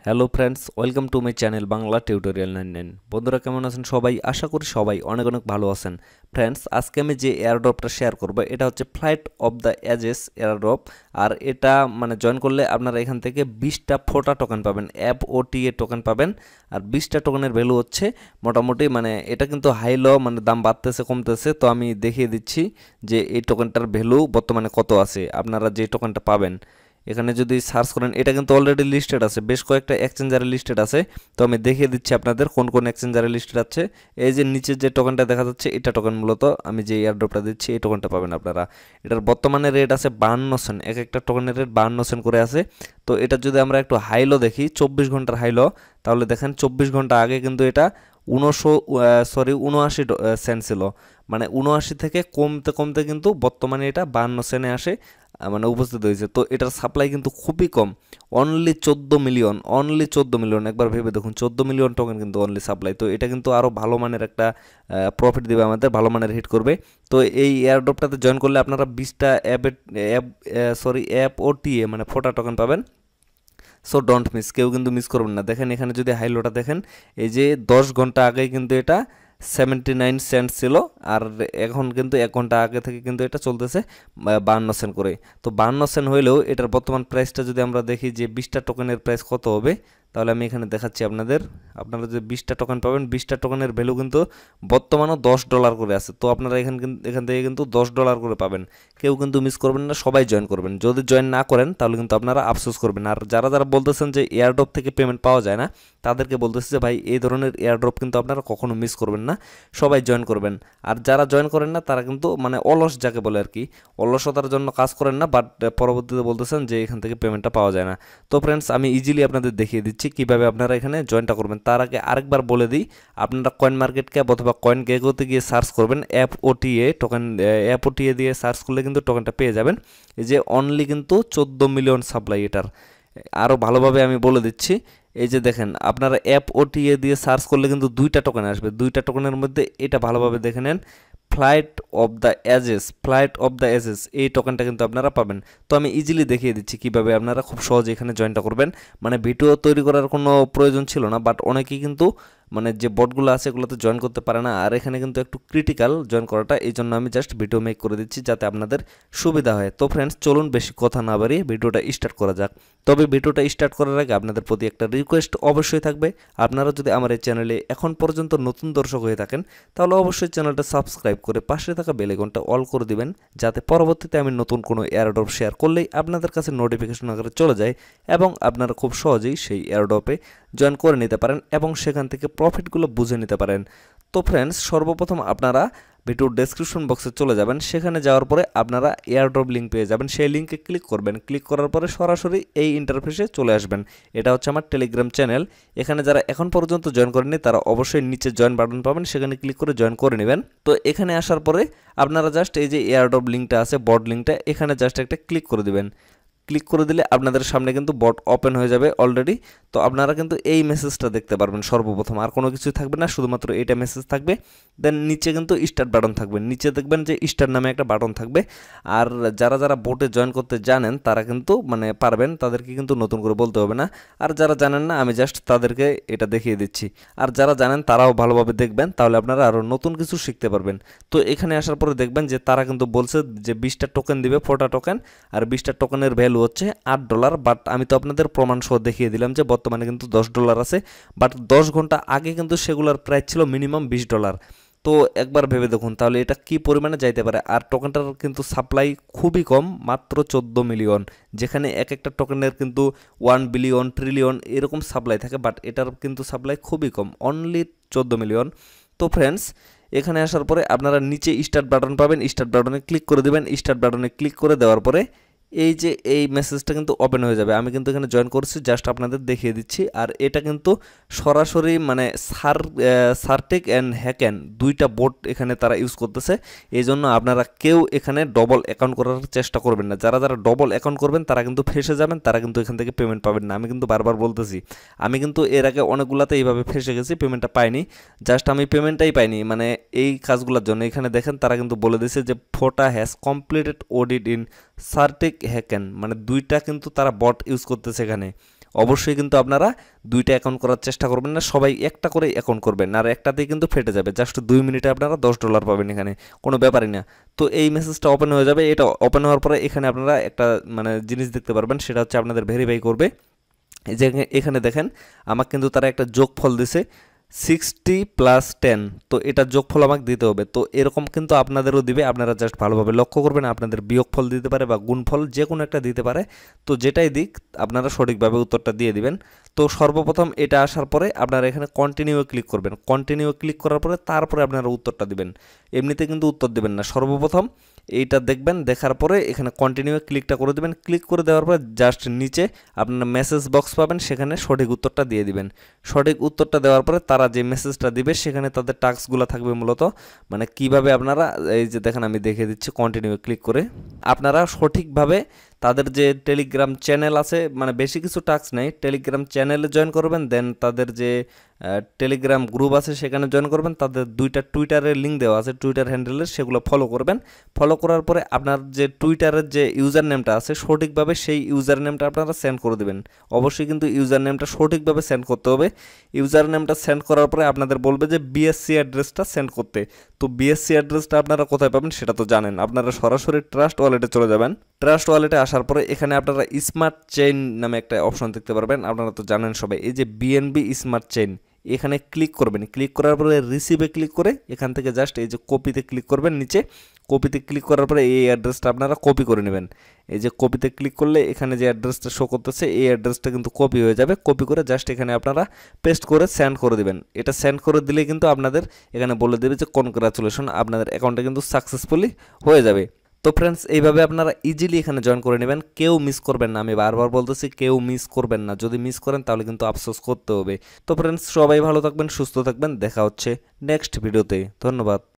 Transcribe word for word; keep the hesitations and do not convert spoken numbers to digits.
Hello friends, welcome to my channel Bangla tutorial nine nine. বন্ধুরা কেমন আছেন সবাই? আশা করি সবাই অনেক অনেক ভালো আছেন। ফ্রেন্ডস, আজকে আমি যে এয়ারড্রপটা শেয়ার করব এটা হচ্ছে flight of the ages airdrop. আর এটা মানে জয়েন করলে আপনারা এখান থেকে বিশটা ফোটা টোকেন পাবেন, অ্যাপ ওটিএ টোকেন পাবেন। আর বিশটা টোকেনের ভ্যালু হচ্ছে মোটামুটি মানে এটা কিন্তু হাই লো, মানে দাম বাড়তেছে কমতেছে। তো আমি দেখিয়ে দিচ্ছি যে এই টোকেনটার ভ্যালু বর্তমানে কত আছে। আপনারা যে টোকেনটা পাবেন এখানে যদি সার্চ করেন, এটা কিন্তু অলরেডি লিস্টেড আছে, বেশ কয়েকটা এক্সচেঞ্জারে লিস্টেড আছে। তো আমি দেখিয়ে দিচ্ছি আপনাদের কোন কোন এক্সচেঞ্জারে লিস্টেড আছে। এই যে নিচের যে টোকেনটা দেখা যাচ্ছে এটা টোকেন, মূলত আমি যে এয়ারড্রপটা দিচ্ছি এই টোকেনটা পাবেন আপনারা। এটার বর্তমানে রেট আছে বাহান্ন সেন্ট, এক একটা টোকেনের রেট বাহান্ন সেন্ট করে আছে। তো এটা যদি আমরা একটু হাইলো দেখি, চব্বিশ ঘন্টার হাইলো, তাহলে দেখেন চব্বিশ ঘন্টা আগে কিন্তু এটা উনশো সরি উনআশি সেন্ট ছিল। মানে উনআশি থেকে কমতে কমতে কিন্তু বর্তমানে এটা বাহান্ন সেন্টে আসে মানে উপস্থিত হয়েছে। তো এটার সাপ্লাই কিন্তু খুবই কম, অনলি চোদ্দো মিলিয়ন, অনলি চোদ্দো মিলিয়ন। একবার ভেবে দেখুন, চোদ্দো মিলিয়ন টোকেন কিন্তু অনলি সাপ্লাই। তো এটা কিন্তু আরও ভালো মানের একটা প্রফিট দেবে আমাদের, ভালো মানের হিট করবে। তো এই এয়ারড্রপটাতে জয়েন করলে আপনারা বিশটা অ্যাপের app sorry app O T A মানে ফোটা টোকেন পাবেন। সো ডোন্ট মিস, কেউ কিন্তু মিস করবেন না। দেখেন এখানে যদি হাইলোটা দেখেন, এই যে দশ ঘন্টা আগে কিন্তু এটা সেভেন্টি নাইন সেন্ট ছিল, আর এখন কিন্তু এক ঘন্টা আগে থেকে কিন্তু এটা চলতেছে বাহান্ন সেন্ট করে। তো বাহান্ন সেন্ট হইলেও এটার বর্তমান প্রাইসটা যদি আমরা দেখি যে বিশটা টোকেনের প্রাইস কত হবে, তাহলে আমি এখানে দেখাচ্ছি আপনাদের। আপনারা যে বিশটা টোকেন পাবেন, বিশটা টোকেনের ভ্যালু কিন্তু বর্তমানেও দশ ডলার করে আছে। তো আপনারা এখান এখান থেকে কিন্তু দশ ডলার করে পাবেন। কেউ কিন্তু মিস করবেন না, সবাই জয়েন করবেন। যদি জয়েন না করেন তাহলে কিন্তু আপনারা আফসোস করবেন। আর যারা যারা বলতেছেন যে এয়ারড্রপ থেকে পেমেন্ট পাওয়া যায় না, তাদেরকে বলতেছি যে ভাই, এই ধরনের এয়ারড্রপ কিন্তু আপনারা কখনো মিস করবেন না, সবাই জয়েন করবেন। আর যারা জয়েন করেন না তারা কিন্তু মানে অলস, যাকে বলে আর কি, অলসতার জন্য কাজ করেন না, বাট পরবর্তীতে বলতেছেন যে এখান থেকে পেমেন্টটা পাওয়া যায় না। তো ফ্রেন্ডস, আমি ইজিলি আপনাদের দেখিয়ে দিচ্ছি কীভাবে আপনারা এখানে জয়েনটা করবেন। তার আগে আরেকবার বলে দিই, আপনারা কয়েন মার্কেট ক্যাপ অথবা কয়েন গেগোতে গিয়ে সার্চ করবেন app OTA token, app OTA দিয়ে সার্চ করলে কিন্তু টোকেনটা পেয়ে যাবেন। এই যে অনলি কিন্তু চোদ্দো মিলিয়ন সাপ্লাই এটার। আরও ভালোভাবে আমি বলে দিচ্ছি, এই যে দেখেন আপনারা অ্যাপ ওটিএ দিয়ে সার্চ করলে কিন্তু দুইটা টোকেন আসবে। দুইটা টোকেনের মধ্যে এটা ভালোভাবে দেখে নেন, flight of the ages, flight of the ages, এই টোকেনটা কিন্তু আপনারা পাবেন। তো আমি ইজিলি দেখিয়ে দিচ্ছি কীভাবে আপনারা খুব সহজে এখানে জয়েনটা করবেন। মানে ভিডিও তৈরি করার কোনো প্রয়োজন ছিল না, বাট অনেকেই কিন্তু মানে যে বটগুলো আছে এগুলোতে জয়েন করতে পারে না। আর এখানে কিন্তু একটু ক্রিটিক্যাল জয়েন করাটা, এই জন্য আমি জাস্ট ভিডিও মেক করে দিচ্ছি যাতে আপনাদের সুবিধা হয়। তো ফ্রেন্ডস, চলুন বেশি কথা না বাড়িয়ে ভিডিওটা স্টার্ট করা যাক। তবে ভিডিওটা স্টার্ট করার আগে আপনাদের প্রতি একটা রিকোয়েস্ট অবশ্যই থাকবে। আপনারা যদি আমার এই চ্যানেলে এখন পর্যন্ত নতুন দর্শক হয়ে থাকেন, তাহলে অবশ্যই চ্যানেলটা সাবস্ক্রাইব করে পাশে থাকা বেল আইকনটা অল করে দিবেন, যাতে পরবর্তীতে আমি নতুন কোনো এয়ারড্রপ শেয়ার করলেই আপনাদের কাছে নোটিফিকেশন আকারে চলে যায় এবং আপনারা খুব সহজেই সেই এয়ারড্রপে জয়েন করে নিতে পারেন এবং সেখান থেকে প্রফিটগুলো বুঝে নিতে পারেন। তো ফ্রেন্ডস, সর্বপ্রথম আপনারা ভিডিওর ডেসক্রিপশন বক্সে চলে যাবেন। সেখানে যাওয়ার পরে আপনারা এয়ারড্রপ লিঙ্ক পেয়ে যাবেন, সেই লিঙ্কে ক্লিক করবেন। ক্লিক করার পরে সরাসরি এই ইন্টারফেসে চলে আসবেন। এটা হচ্ছে আমার টেলিগ্রাম চ্যানেল। এখানে যারা এখন পর্যন্ত জয়েন করেননি তারা অবশ্যই নিচে জয়েন বাটন পাবেন, সেখানে ক্লিক করে জয়েন করে নেবেন। তো এখানে আসার পরে আপনারা জাস্ট এই যে এয়ারড্রপ লিঙ্কটা আছে, বট লিঙ্কটা, এখানে জাস্ট একটা ক্লিক করে দিবেন। ক্লিক করে দিলে আপনাদের সামনে কিন্তু বট ওপেন হয়ে যাবে অলরেডি। তো আপনারা কিন্তু এই মেসেজটা দেখতে পারবেন সর্বপ্রথম, আর কোনো কিছু থাকবে না, শুধুমাত্র এইটা মেসেজ থাকবে। দেন নিচে কিন্তু স্টার্ট বাটন থাকবে, নিচে দেখবেন যে স্টার্ট নামে একটা বাটন থাকবে। আর যারা যারা বোটে জয়েন করতে জানেন তারা কিন্তু মানে পারবেন, তাদেরকে কিন্তু নতুন করে বলতে হবে না। আর যারা জানেন না, আমি জাস্ট তাদেরকে এটা দেখিয়ে দিচ্ছি। আর যারা জানেন তারাও ভালোভাবে দেখবেন, তাহলে আপনারা আরও নতুন কিছু শিখতে পারবেন। তো এখানে আসার পরে দেখবেন যে তারা কিন্তু বলছে যে বিশটা টোকেন দিবে, ফোটা টোকেন, আর বিশটা টোকেনের ভ্যালু হচ্ছে আট ডলার। বাট আমি তো আপনাদের প্রমাণ সহ দেখিয়ে দিলাম যে বর্তমানে কিন্তু দশ ডলার আছে, বাট দশ ঘন্টা আগে কিন্তু সেগুলোর প্রাইস ছিল মিনিমাম বিশ ডলার। তো একবার ভেবে দেখুন তাহলে এটা কি পরিমাণে যাইতে পারে। আর টোকেনটার কিন্তু সাপ্লাই খুবই কম, মাত্র চোদ্দো মিলিয়ন, যেখানে এক একটা টোকেনের কিন্তু ওয়ান বিলিয়ন ট্রিলিয়ন এরকম সাপ্লাই থাকে, বাট এটার কিন্তু সাপ্লাই খুবই কম, অনলি চোদ্দো মিলিয়ন। তো ফ্রেন্ডস, এখানে আসার পরে আপনারা নিচে স্টার্ট বাটন পাবেন, স্টার্ট বাটনে ক্লিক করে দেবেন। স্টার্ট বাটনে ক্লিক করে দেওয়ার পরে এই যে এই মেসেজটা কিন্তু ওপেন হয়ে যাবে। আমি কিন্তু এখানে জয়েন করছি, জাস্ট আপনাদের দেখিয়ে দিচ্ছি। আর এটা কিন্তু সরাসরি মানে সার সার্টেক অ্যান্ড হ্যাকেন দুইটা বোট এখানে তারা ইউজ করতেছে। এই জন্য আপনারা কেউ এখানে ডবল অ্যাকাউন্ট করার চেষ্টা করবেন না। যারা যারা ডবল অ্যাকাউন্ট করবেন তারা কিন্তু ফেসে যাবেন, তারা কিন্তু এখান থেকে পেমেন্ট পাবেন না। আমি কিন্তু বারবার বলতেছি, আমি কিন্তু এর আগে অনেকগুলোতে এইভাবে ফেসে গেছি, পেমেন্টটা পাইনি। জাস্ট আমি পেমেন্টটাই পাইনি মানে এই কাজগুলোর জন্য। এখানে দেখেন তারা কিন্তু বলে দিয়েছে যে FOTA has completed audit in Certik Hacken, মানে দুইটা কিন্তু তারা বট ইউজ করতেছে এখানে। অবশ্যই কিন্তু আপনারা দুইটা অ্যাকাউন্ট করার চেষ্টা করবেন না, সবাই একটা করে অ্যাকাউন্ট করবেন, আর একটাতেই কিন্তু ফেটে যাবে। জাস্ট দুই মিনিটে আপনারা দশ ডলার পাবেন, এখানে কোনো ব্যাপারই না। তো এই মেসেজটা ওপেন হয়ে যাবে, এটা ওপেন হওয়ার পরে এখানে আপনারা একটা মানে জিনিস দেখতে পারবেন, সেটা হচ্ছে আপনাদের ভেরিফাই করবে। এই যে এখানে দেখেন আমাকে কিন্তু তারা একটা যোগফল দিছে সিক্সটি প্লাস টেন, তো এটা যোগফল আমাকে দিতে হবে। তো এরকম কিন্তু আপনাদেরও দিবে, আপনারা জাস্ট ভালোভাবে লক্ষ্য করবেন, আপনাদের বিয়োগফল দিতে পারে বা গুণফল যে কোনো একটা দিতে পারে। তো যেটাই দিক আপনারা সঠিকভাবে উত্তরটা দিয়ে দিবেন। তো সর্বপ্রথম এটা আসার পরে আপনারা এখানে কন্টিনিউ ক্লিক করবেন, কন্টিনিউ ক্লিক করার পরে তারপরে আপনারা উত্তরটা দিবেন, এমনিতে কিন্তু উত্তর দিবেন না। সর্বপ্রথম এইটা দেখবেন, দেখার পরে এখানে কন্টিনিউ ক্লিকটা করে দেবেন। ক্লিক করে দেওয়ার পরে জাস্ট নিচে আপনারা মেসেজ বক্স পাবেন, সেখানে সঠিক উত্তরটা দিয়ে দিবেন। সঠিক উত্তরটা দেওয়ার পরে তারা যে মেসেজটা দিবে সেখানে তাদের টাস্কগুলো থাকবে মূলত, মানে কিভাবে আপনারা এই যে দেখেন আমি দেখিয়ে দিচ্ছি কন্টিনিউ ক্লিক করে আপনারা সঠিকভাবে তাদের যে টেলিগ্রাম চ্যানেল আছে, মানে বেশি কিছু টাস্ক নেই, টেলিগ্রাম চ্যানেলে জয়েন করবেন, দেন তাদের যে টেলিগ্রাম গ্রুপ আছে সেখানে জয়েন করবেন, তাদের দুইটা টুইটারের লিঙ্ক দেওয়া আছে টুইটার হ্যান্ডেলের, সেগুলো ফলো করবেন। ফলো করার পরে আপনার যে টুইটারের যে ইউজার নেমটা আছে সঠিকভাবে সেই ইউজার নেমটা আপনারা সেন্ড করে দেবেন। অবশ্যই কিন্তু ইউজার নেমটা সঠিকভাবে সেন্ড করতে হবে। ইউজার নেমটা সেন্ড করার পরে আপনাদের বলবে যে বিএসসি অ্যাড্রেসটা সেন্ড করতে। তো বিএসসি অ্যাড্রেসটা আপনারা কোথায় পাবেন সেটা তো জানেন, আপনারা সরাসরি ট্রাস্ট ওয়ালেটে চলে যাবেন। ট্রাস্ট ওয়ালেটে আসার পরে এখানে আপনারা স্মার্ট চেইন নামে একটা অপশন দেখতে পারবেন, আপনারা তো জানেন সবাই, এই যে বিএনবি স্মার্ট চেইন এখানে ক্লিক করবেন। ক্লিক করার পরে রিসিভে ক্লিক করে এখান থেকে জাস্ট এই যে কপিতে ক্লিক করবেন, নিচে কপিতে ক্লিক করার পরে এই অ্যাড্রেসটা আপনারা কপি করে নেবেন। এই যে কপিতে ক্লিক করলে এখানে যে অ্যাড্রেসটা শো করতেছে এই অ্যাড্রেসটা কিন্তু কপি হয়ে যাবে। কপি করে জাস্ট এখানে আপনারা পেস্ট করে সেন্ড করে দিবেন। এটা সেন্ড করে দিলে কিন্তু আপনাদের এখানে বলে দেবে যে কনগ্রাচুলেশন, আপনাদের অ্যাকাউন্টটা কিন্তু সাকসেসফুলি হয়ে যাবে। তো ফ্রেন্ডস এইভাবে আপনারা ইজিলি এখানে জয়েন করে নেবেন, কেউ মিস করবেন না, আমি বারবার বলতেছি কেউ মিস করবেন না, যদি মিস করেন তাহলে কিন্তু আফসোস করতে হবে। তো ফ্রেন্ডস সবাই ভালো থাকবেন, সুস্থ থাকবেন, দেখা হচ্ছে নেক্সট ভিডিওতে, ধন্যবাদ।